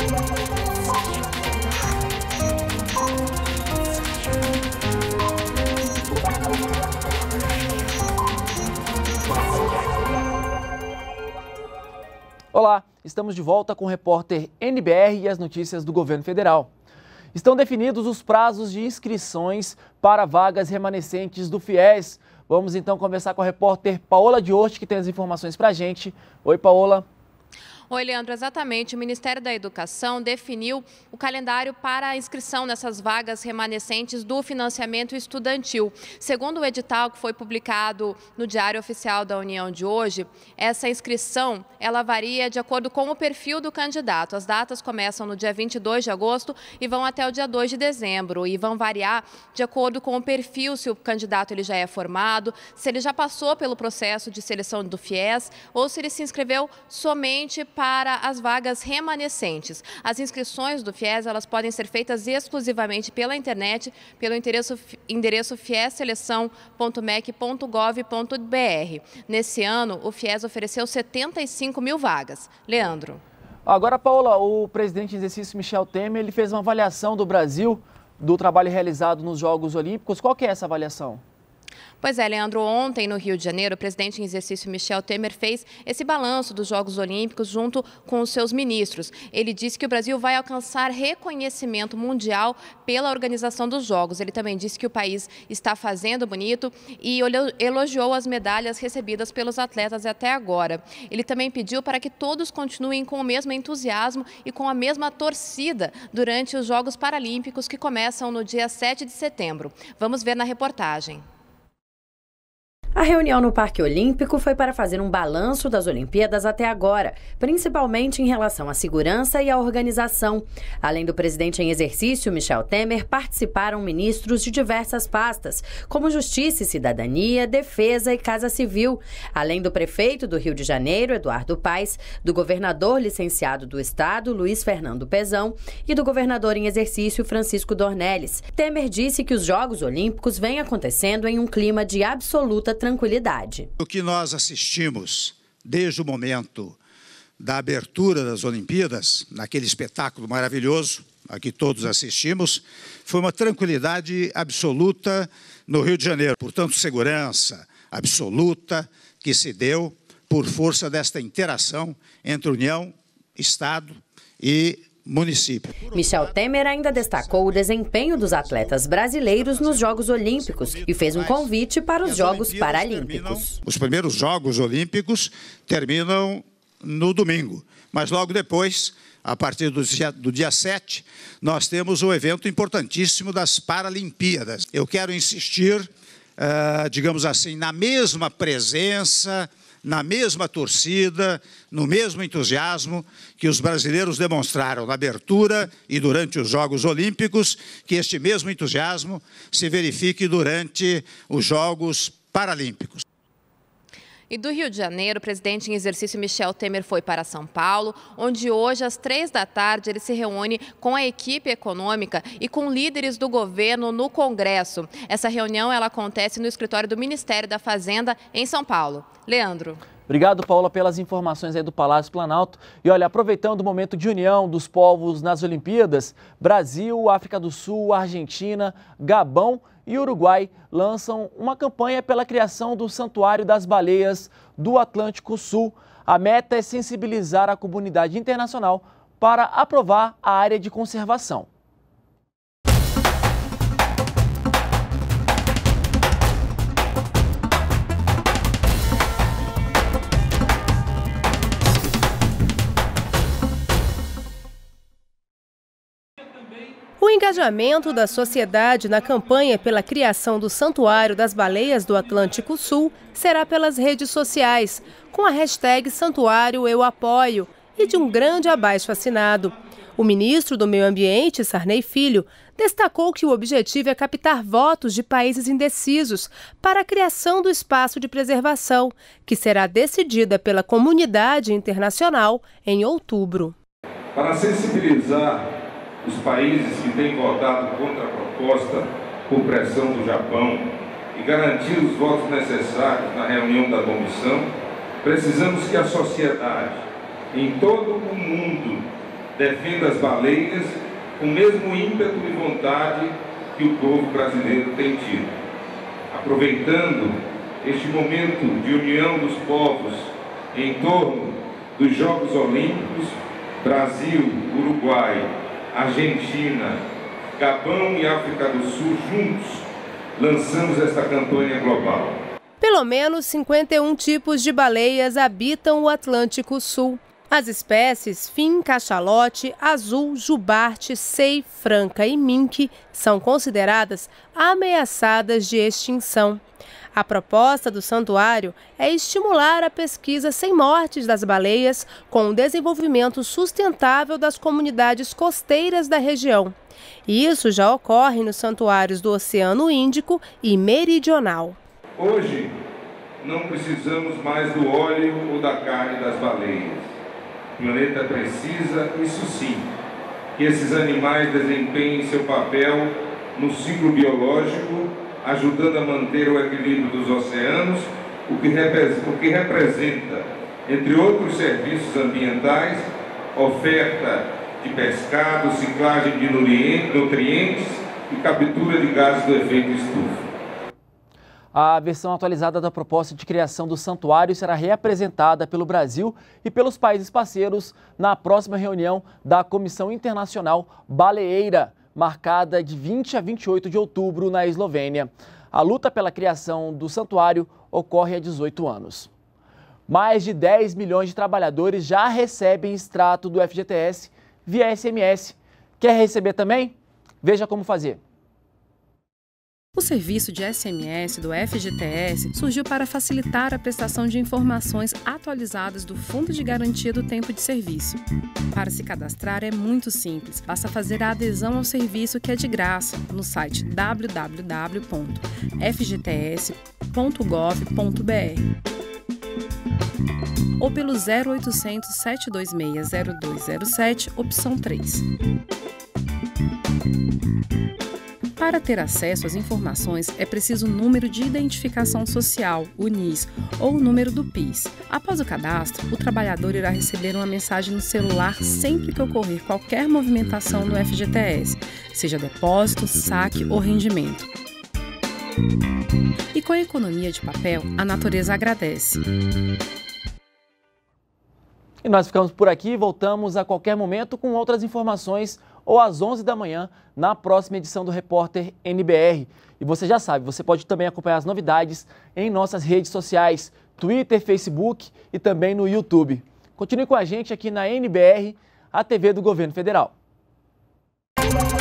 Olá, estamos de volta com o repórter NBR e as notícias do governo federal. Estão definidos os prazos de inscrições para vagas remanescentes do FIES. Vamos então conversar com a repórter Paola Diorti, que tem as informações para a gente. Oi, Paola. Oi, Leandro, exatamente. O Ministério da Educação definiu o calendário para a inscrição nessas vagas remanescentes do financiamento estudantil. Segundo o edital que foi publicado no Diário Oficial da União de hoje, essa inscrição ela varia de acordo com o perfil do candidato. As datas começam no dia 22 de agosto e vão até o dia 2 de dezembro e vão variar de acordo com o perfil, se o candidato ele já é formado, se ele já passou pelo processo de seleção do FIES ou se ele se inscreveu somente para as vagas remanescentes. As inscrições do FIES elas podem ser feitas exclusivamente pela internet, pelo endereço fiesseleção.mec.gov.br. Nesse ano, o FIES ofereceu 75 mil vagas. Leandro. Agora, Paola, o presidente em exercício Michel Temer ele fez uma avaliação do Brasil do trabalho realizado nos Jogos Olímpicos. Qual que é essa avaliação? Pois é, Leandro, ontem no Rio de Janeiro, o presidente em exercício Michel Temer fez esse balanço dos Jogos Olímpicos junto com os seus ministros. Ele disse que o Brasil vai alcançar reconhecimento mundial pela organização dos Jogos. Ele também disse que o país está fazendo bonito e elogiou as medalhas recebidas pelos atletas até agora. Ele também pediu para que todos continuem com o mesmo entusiasmo e com a mesma torcida durante os Jogos Paralímpicos que começam no dia 7 de setembro. Vamos ver na reportagem. A reunião no Parque Olímpico foi para fazer um balanço das Olimpíadas até agora, principalmente em relação à segurança e à organização. Além do presidente em exercício, Michel Temer, participaram ministros de diversas pastas, como Justiça e Cidadania, Defesa e Casa Civil, além do prefeito do Rio de Janeiro, Eduardo Paes, do governador licenciado do estado, Luiz Fernando Pezão, e do governador em exercício, Francisco Dornelles. Temer disse que os Jogos Olímpicos vêm acontecendo em um clima de absoluta tranquilidade. O que nós assistimos desde o momento da abertura das Olimpíadas, naquele espetáculo maravilhoso a que todos assistimos, foi uma tranquilidade absoluta no Rio de Janeiro. Portanto, segurança absoluta que se deu por força desta interação entre União, Estado e município. Michel Temer ainda destacou o desempenho dos atletas brasileiros nos Jogos Olímpicos e fez um convite para os Jogos Paralímpicos. Os primeiros Jogos Olímpicos terminam no domingo, mas logo depois, a partir do dia 7, nós temos o evento importantíssimo das Paralimpíadas. Eu quero insistir, digamos assim, na mesma presença, na mesma torcida, no mesmo entusiasmo que os brasileiros demonstraram na abertura e durante os Jogos Olímpicos, que este mesmo entusiasmo se verifique durante os Jogos Paralímpicos. E do Rio de Janeiro, o presidente em exercício Michel Temer foi para São Paulo, onde hoje, às 3 da tarde, ele se reúne com a equipe econômica e com líderes do governo no Congresso. Essa reunião ela acontece no escritório do Ministério da Fazenda, em São Paulo. Leandro. Obrigado, Paola, pelas informações aí do Palácio Planalto. E olha, aproveitando o momento de união dos povos nas Olimpíadas, Brasil, África do Sul, Argentina, Gabão e Uruguai lançam uma campanha pela criação do Santuário das Baleias do Atlântico Sul. A meta é sensibilizar a comunidade internacional para aprovar a área de conservação. O engajamento da sociedade na campanha pela criação do Santuário das Baleias do Atlântico Sul será pelas redes sociais, com a hashtag Santuário Eu Apoio e de um grande abaixo-assinado. O ministro do Meio Ambiente, Sarney Filho, destacou que o objetivo é captar votos de países indecisos para a criação do espaço de preservação, que será decidida pela comunidade internacional em outubro. Para sensibilizar os países que têm votado contra a proposta por pressão do Japão e garantir os votos necessários na reunião da comissão, precisamos que a sociedade em todo o mundo defenda as baleias com o mesmo ímpeto e vontade que o povo brasileiro tem tido. Aproveitando este momento de união dos povos em torno dos Jogos Olímpicos, Brasil, Uruguai, Argentina, Gabão e África do Sul juntos lançamos esta campanha global. Pelo menos 51 tipos de baleias habitam o Atlântico Sul. As espécies fim, cachalote, azul, jubarte, sei, franca e minke são consideradas ameaçadas de extinção. A proposta do santuário é estimular a pesquisa sem mortes das baleias com o desenvolvimento sustentável das comunidades costeiras da região. E isso já ocorre nos santuários do Oceano Índico e Meridional. Hoje, não precisamos mais do óleo ou da carne das baleias. O planeta precisa, isso sim, que esses animais desempenhem seu papel no ciclo biológico, ajudando a manter o equilíbrio dos oceanos, o que representa, entre outros serviços ambientais, oferta de pescado, ciclagem de nutrientes e captura de gases do efeito estufa. A versão atualizada da proposta de criação do santuário será reapresentada pelo Brasil e pelos países parceiros na próxima reunião da Comissão Internacional Baleeira, marcada de 20 a 28 de outubro na Eslovênia. A luta pela criação do santuário ocorre há 18 anos. Mais de 10 milhões de trabalhadores já recebem extrato do FGTS via SMS. Quer receber também? Veja como fazer. O serviço de SMS do FGTS surgiu para facilitar a prestação de informações atualizadas do Fundo de Garantia do Tempo de Serviço. Para se cadastrar é muito simples, basta fazer a adesão ao serviço que é de graça no site www.fgts.gov.br ou pelo 0800 726 0207, opção 3. Para ter acesso às informações, é preciso o número de identificação social, o NIS, ou o número do PIS. Após o cadastro, o trabalhador irá receber uma mensagem no celular sempre que ocorrer qualquer movimentação no FGTS, seja depósito, saque ou rendimento. E com a economia de papel, a natureza agradece. E nós ficamos por aqui, voltamos a qualquer momento com outras informações ou às 11 da manhã na próxima edição do Repórter NBR. E você já sabe, você pode também acompanhar as novidades em nossas redes sociais, Twitter, Facebook e também no YouTube. Continue com a gente aqui na NBR, a TV do Governo Federal.